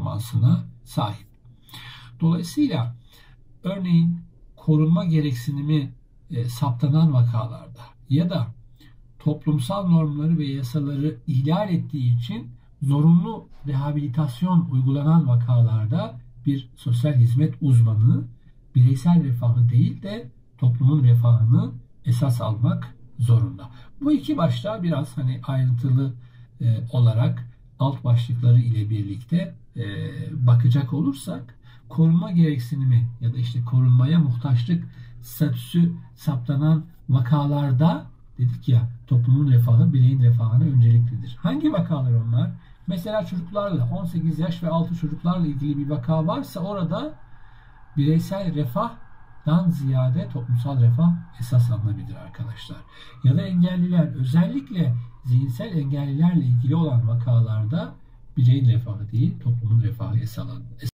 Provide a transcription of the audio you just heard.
performansına sahip. Dolayısıyla örneğin korunma gereksinimi saptanan vakalarda ya da toplumsal normları ve yasaları ihlal ettiği için zorunlu rehabilitasyon uygulanan vakalarda bir sosyal hizmet uzmanı bireysel refahı değil de toplumun refahını esas almak zorunda. Bu iki başlığa biraz ayrıntılı olarak alt başlıkları ile birlikte bakacak olursak, korunma gereksinimi ya da korunmaya muhtaçlık statüsü saptanan vakalarda dedik ya, toplumun refahı bireyin refahına önceliklidir. Hangi vakalar onlar? Mesela çocuklarla, 18 yaş ve altı çocuklarla ilgili bir vaka varsa orada bireysel refahdan ziyade toplumsal refah esas alınabilir arkadaşlar. Ya da engelliler, özellikle zihinsel engellilerle ilgili olan vakalarda bireyin refahı değil, toplumun refahı esas alınır.